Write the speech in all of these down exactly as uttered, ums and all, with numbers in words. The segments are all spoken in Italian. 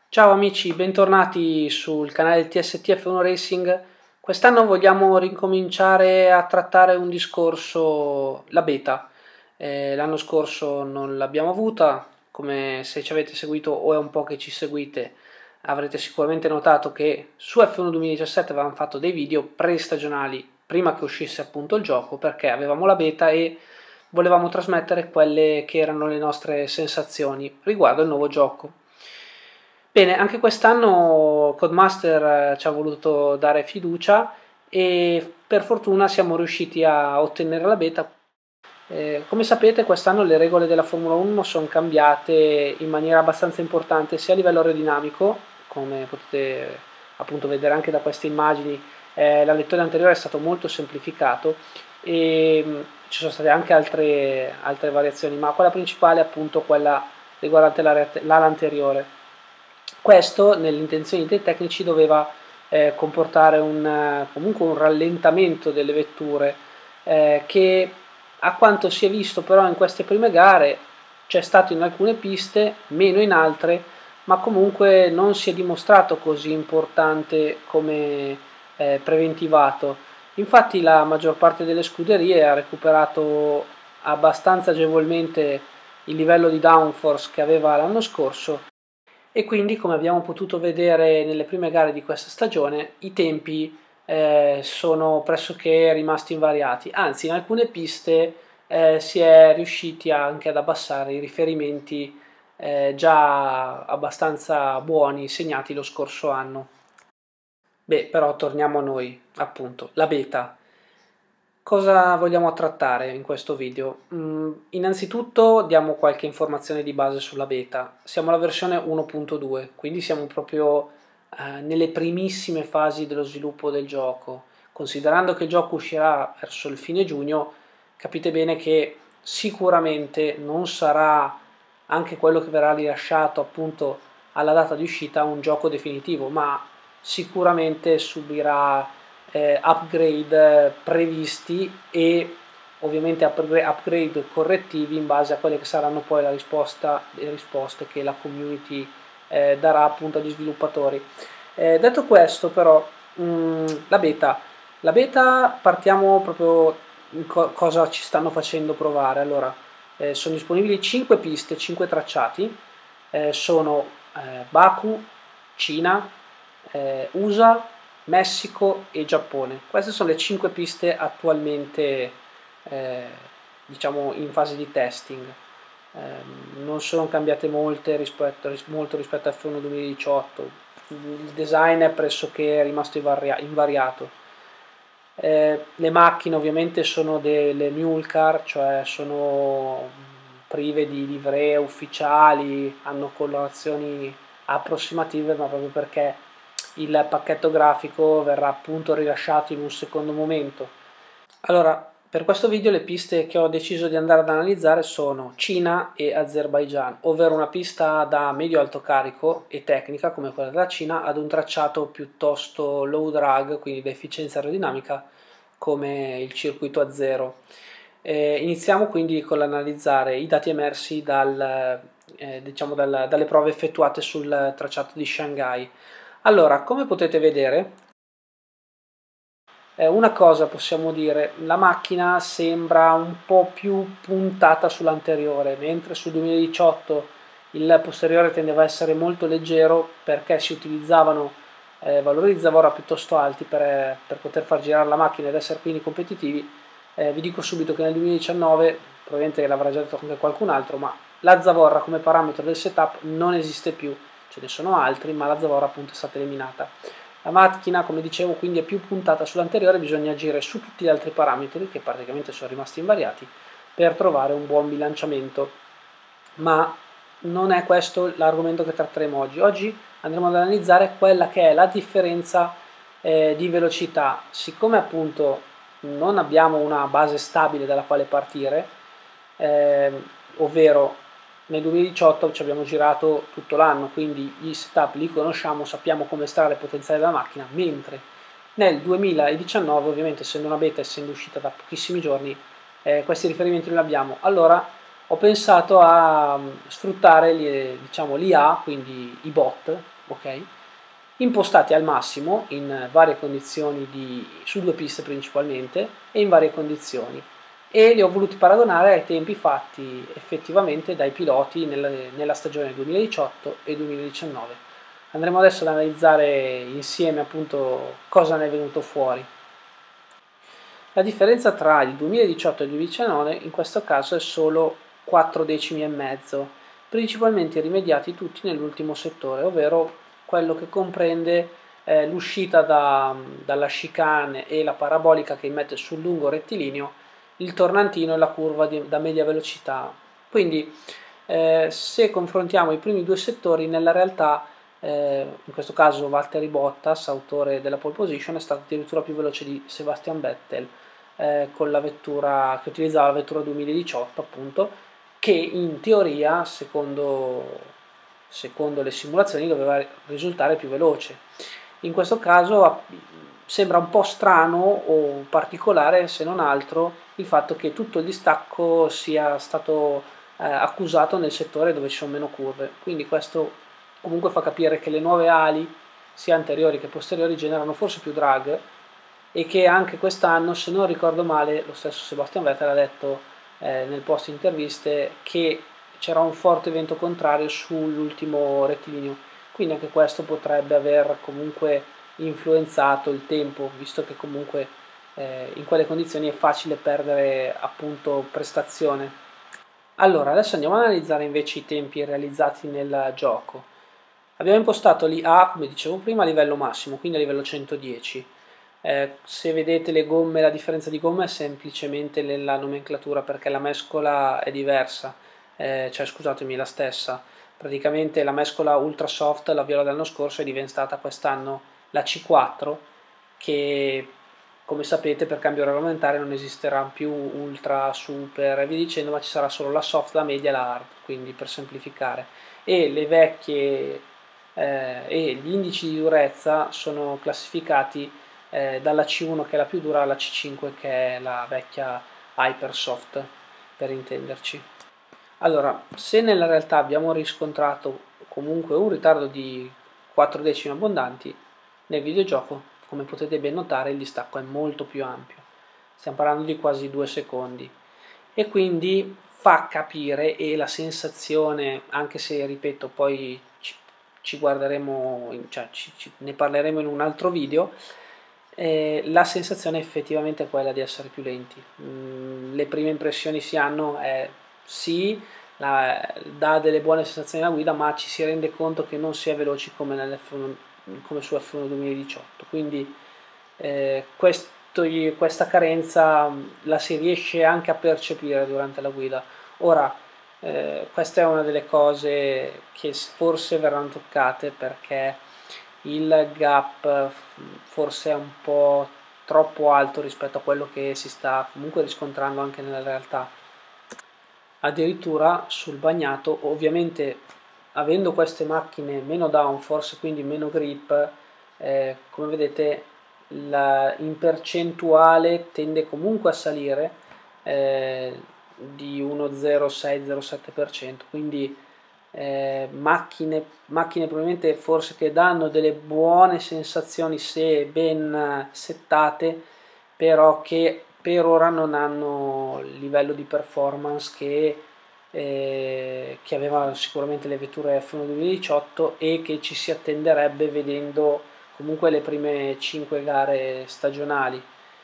Ciao amici, bentornati sul canale T S T F uno Racing. Quest'anno vogliamo ricominciare a trattare un discorso, la beta. Eh, l'anno scorso non l'abbiamo avuta, come se ci avete seguito o è un po' che ci seguite avrete sicuramente notato che su F uno duemiladiciassette avevamo fatto dei video pre-stagionali prima che uscisse appunto il gioco, perché avevamo la beta e volevamo trasmettere quelle che erano le nostre sensazioni riguardo il nuovo gioco. Bene, anche quest'anno Codemaster ci ha voluto dare fiducia e per fortuna siamo riusciti a ottenere la beta. Eh, come sapete, quest'anno le regole della Formula uno sono cambiate in maniera abbastanza importante sia a livello aerodinamico, come potete appunto vedere anche da queste immagini. Eh, la lettore anteriore è stato molto semplificato e mh, ci sono state anche altre, altre variazioni, ma quella principale è appunto quella riguardante l'ala anteriore. Questo, nelle intenzioni dei tecnici, doveva eh, comportare un, comunque un rallentamento delle vetture eh, che, a quanto si è visto però in queste prime gare, c'è stato in alcune piste, meno in altre, ma comunque non si è dimostrato così importante come eh, preventivato. Infatti la maggior parte delle scuderie ha recuperato abbastanza agevolmente il livello di downforce che aveva l'anno scorso e quindi, come abbiamo potuto vedere nelle prime gare di questa stagione, i tempi eh, sono pressoché rimasti invariati, anzi in alcune piste eh, si è riusciti anche ad abbassare i riferimenti eh, già abbastanza buoni segnati lo scorso anno. Beh, però torniamo a noi, appunto, la beta. Cosa vogliamo trattare in questo video? Mm, innanzitutto diamo qualche informazione di base sulla beta. Siamo alla versione uno punto due, quindi siamo proprio eh, nelle primissime fasi dello sviluppo del gioco. Considerando che il gioco uscirà verso il fine giugno, capite bene che sicuramente non sarà anche quello che verrà rilasciato appunto alla data di uscita un gioco definitivo, ma sicuramente subirà eh, upgrade previsti e ovviamente upgrade correttivi in base a quelle che saranno poi la risposta, le risposte che la community eh, darà appunto agli sviluppatori. Eh, detto questo, però, mh, la beta. La beta partiamo proprio in co- cosa ci stanno facendo provare. Allora, eh, sono disponibili cinque piste, cinque tracciati, eh, sono eh, Baku, Cina, eh, U S A, Messico e Giappone. Queste sono le cinque piste attualmente eh, diciamo in fase di testing. Eh, non sono cambiate molte rispetto, molto rispetto a F uno duemiladiciotto. Il design è pressoché rimasto invariato. Eh, le macchine ovviamente sono delle mule car, cioè sono prive di livree ufficiali, hanno colorazioni approssimative, ma proprio perché il pacchetto grafico verrà appunto rilasciato in un secondo momento. Allora, per questo video le piste che ho deciso di andare ad analizzare sono Cina e Azerbaijan, ovvero una pista da medio-alto carico e tecnica come quella della Cina ad un tracciato piuttosto low drag, quindi da efficienza aerodinamica come il circuito a zero. Eh, iniziamo quindi con l'analizzare i dati emersi dal, eh, diciamo dal, dalle prove effettuate sul tracciato di Shanghai. Allora, come potete vedere, eh, una cosa possiamo dire, la macchina sembra un po' più puntata sull'anteriore, mentre sul duemiladiciotto il posteriore tendeva a essere molto leggero perché si utilizzavano eh, valori di zavorra piuttosto alti per, per poter far girare la macchina ed essere quindi competitivi. Eh, vi dico subito che nel duemiladiciannove, probabilmente l'avrà già detto anche qualcun altro, ma la zavorra come parametro del setup non esiste più, ce ne sono altri, ma la zavorra appunto è stata eliminata. La macchina, come dicevo, quindi è più puntata sull'anteriore, bisogna agire su tutti gli altri parametri, che praticamente sono rimasti invariati, per trovare un buon bilanciamento. Ma non è questo l'argomento che tratteremo oggi. Oggi andremo ad analizzare quella che è la differenza eh, di velocità. Siccome appunto non abbiamo una base stabile dalla quale partire, eh, ovvero nel duemiladiciotto ci abbiamo girato tutto l'anno, quindi gli setup li conosciamo, sappiamo come estrarre il potenziale della macchina, mentre nel duemiladiciannove, ovviamente essendo una beta, essendo uscita da pochissimi giorni, eh, questi riferimenti non li abbiamo. Allora ho pensato a mm, sfruttare li- diciamo, l'I A, quindi i bot, ok? Impostati al massimo in varie condizioni di, su due piste principalmente e in varie condizioni, e li ho voluti paragonare ai tempi fatti effettivamente dai piloti nella, nella stagione duemiladiciotto e duemiladiciannove. Andremo adesso ad analizzare insieme appunto cosa ne è venuto fuori. La differenza tra il duemiladiciotto e il duemiladiciannove in questo caso è solo quattro decimi e mezzo, principalmente rimediati tutti nell'ultimo settore, ovvero quello che comprende eh, l'uscita da, dalla chicane e la parabolica che mette sul lungo rettilineo, il tornantino e la curva di, da media velocità. Quindi eh, se confrontiamo i primi due settori, nella realtà eh, in questo caso Valtteri Bottas, autore della pole position, è stato addirittura più veloce di Sebastian Vettel eh, con la vettura che utilizzava la vettura duemiladiciotto, appunto, che in teoria, secondo, secondo le simulazioni, doveva risultare più veloce. In questo caso sembra un po' strano o particolare, se non altro, il fatto che tutto il distacco sia stato eh, accusato nel settore dove ci sono meno curve. Quindi questo comunque fa capire che le nuove ali, sia anteriori che posteriori, generano forse più drag, e che anche quest'anno, se non ricordo male, lo stesso Sebastian Vettel ha detto eh, nel post interviste che c'era un forte vento contrario sull'ultimo rettilineo, quindi anche questo potrebbe aver comunque influenzato il tempo, visto che comunque eh, in quelle condizioni è facile perdere appunto prestazione. Allora, adesso andiamo ad analizzare invece i tempi realizzati nel gioco. Abbiamo impostato l'I A, come dicevo prima, a livello massimo, quindi a livello centodieci. Eh, se vedete le gomme, la differenza di gomme è semplicemente nella nomenclatura, perché la mescola è diversa, eh, cioè scusatemi, è la stessa. Praticamente la mescola ultra soft, la viola dell'anno scorso, è diventata quest'anno la C quattro, che come sapete per cambio regolamentare non esisterà più ultra, super e via dicendo, ma ci sarà solo la soft, la media e la hard, quindi per semplificare. E le vecchie eh, e gli indici di durezza sono classificati eh, dalla C uno, che è la più dura, alla C cinque, che è la vecchia Hypersoft, per intenderci. Allora, se nella realtà abbiamo riscontrato comunque un ritardo di quattro decimi abbondanti, nel videogioco, come potete ben notare, il distacco è molto più ampio. Stiamo parlando di quasi due secondi. E quindi fa capire, e la sensazione, anche se ripeto poi ci, ci guarderemo, cioè ci, ci, ne parleremo in un altro video, eh, la sensazione effettivamente è quella di essere più lenti. Mm, le prime impressioni si hanno è sì, la, dà delle buone sensazioni alla guida, ma ci si rende conto che non si è veloci come, nell'F uno, come su F uno duemiladiciotto. Quindi eh, questo, questa carenza la si riesce anche a percepire durante la guida. Ora, eh, questa è una delle cose che forse verranno toccate, perché il gap forse è un po' troppo alto rispetto a quello che si sta comunque riscontrando anche nella realtà. Addirittura sul bagnato, ovviamente avendo queste macchine meno downforce, quindi meno grip, eh, come vedete la, in percentuale tende comunque a salire eh, di uno virgola zero sei zero sette per cento, quindi eh, macchine, macchine probabilmente forse che danno delle buone sensazioni se ben settate, però che per ora non hanno il livello di performance che, eh, che avevano sicuramente le vetture F uno duemiladiciotto, e che ci si attenderebbe vedendo comunque le prime cinque gare stagionali.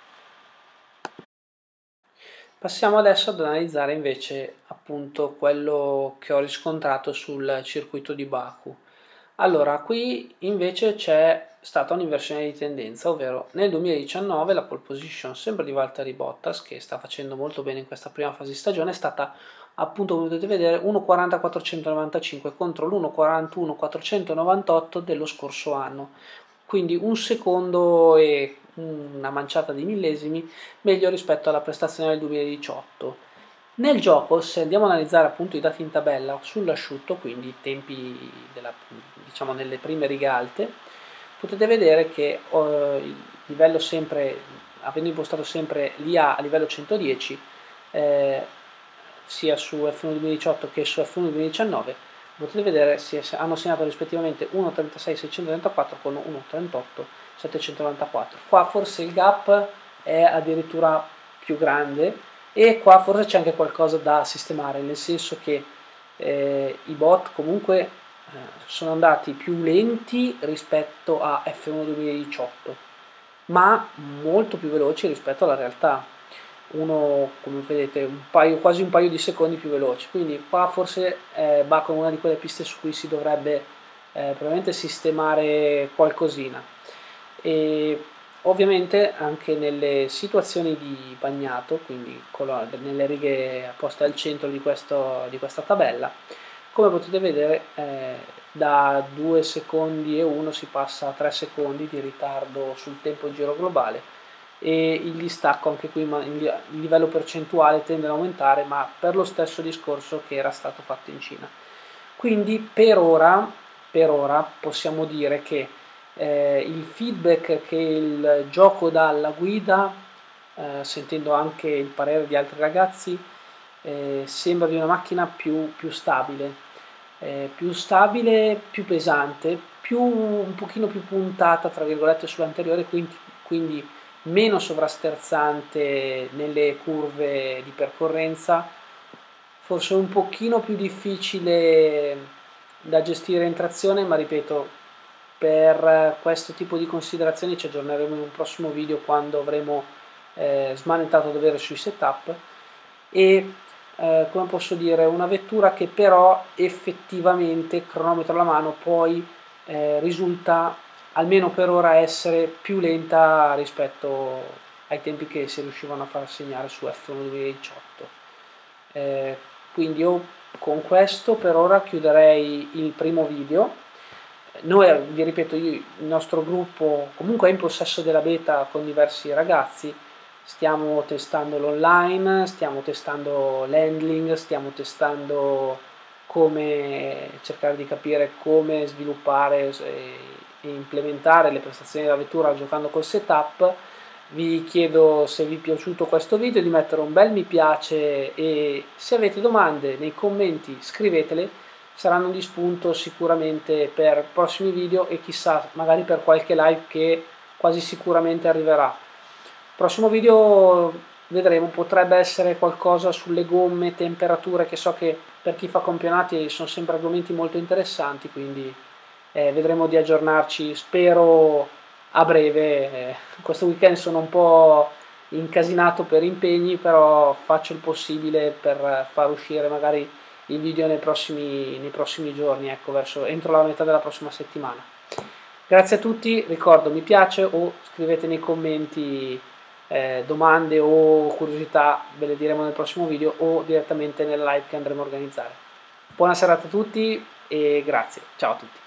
Passiamo adesso ad analizzare invece appunto quello che ho riscontrato sul circuito di Baku. Allora, qui invece c'è stata un'inversione di tendenza, ovvero nel duemiladiciannove la pole position sempre di Valtteri Bottas, che sta facendo molto bene in questa prima fase di stagione, è stata appunto, come potete vedere, uno virgola quaranta quattrocentonovantacinque contro l'uno virgola quarantuno quattrocentonovantotto dello scorso anno, quindi un secondo e una manciata di millesimi meglio rispetto alla prestazione del duemiladiciotto. Nel gioco, se andiamo ad analizzare appunto i dati in tabella sull'asciutto, quindi i tempi della, diciamo nelle prime righe alte, potete vedere che eh, il livello sempre, avendo impostato sempre l'I A a livello centodieci, eh, sia su F uno duemiladiciotto che su F uno duemiladiciannove, potete vedere si è, hanno segnato rispettivamente uno virgola trentasei seicentotrentaquattro con uno virgola trentotto settecentonovantaquattro. Qua forse il gap è addirittura più grande e qua forse c'è anche qualcosa da sistemare, nel senso che eh, i bot comunque eh, sono andati più lenti rispetto a F uno duemiladiciotto, ma molto più veloci rispetto alla realtà. Uno, come vedete, un paio, quasi un paio di secondi più veloci, quindi qua forse eh, va con una di quelle piste su cui si dovrebbe eh, probabilmente sistemare qualcosina. E ovviamente anche nelle situazioni di bagnato, quindi nelle righe poste al centro di, questo, di questa tabella, come potete vedere eh, da due secondi e uno si passa a tre secondi di ritardo sul tempo giro globale, e il distacco anche qui il livello percentuale tende ad aumentare, ma per lo stesso discorso che era stato fatto in Cina. Quindi per ora, per ora possiamo dire che eh, il feedback che il gioco dà alla guida, eh, sentendo anche il parere di altri ragazzi, eh, sembra di una macchina più, più stabile, eh, più stabile, più pesante, più, un pochino più puntata tra virgolette sull'anteriore, quindi, quindi meno sovrasterzante nelle curve di percorrenza, forse un pochino più difficile da gestire in trazione, ma ripeto, per questo tipo di considerazioni ci aggiorneremo in un prossimo video quando avremo eh, smanettato davvero sui setup. E eh, come posso dire, una vettura che però effettivamente, cronometro alla mano, poi eh, risulta almeno per ora essere più lenta rispetto ai tempi che si riuscivano a far segnare su F uno duemiladiciotto. Eh, quindi io con questo per ora chiuderei il primo video. Noi, vi ripeto, io, il nostro gruppo comunque è in possesso della beta con diversi ragazzi, stiamo testando l'online, stiamo testando l'handling, stiamo testando come cercare di capire come sviluppare e implementare le prestazioni della vettura giocando col setup. Vi chiedo, se vi è piaciuto questo video, di mettere un bel mi piace, e se avete domande nei commenti scrivetele, saranno di spunto sicuramente per prossimi video e chissà magari per qualche live che quasi sicuramente arriverà. Prossimo video vedremo, potrebbe essere qualcosa sulle gomme, temperature, che so che per chi fa campionati sono sempre argomenti molto interessanti, quindi eh, vedremo di aggiornarci, spero a breve. Eh, questo weekend sono un po' incasinato per impegni, però faccio il possibile per far uscire magari il video nei prossimi, nei prossimi giorni, ecco, verso, entro la metà della prossima settimana. Grazie a tutti, ricordo mi piace o scrivete nei commenti eh, domande o curiosità, ve le diremo nel prossimo video o direttamente nel live che andremo a organizzare. Buona serata a tutti e grazie, ciao a tutti.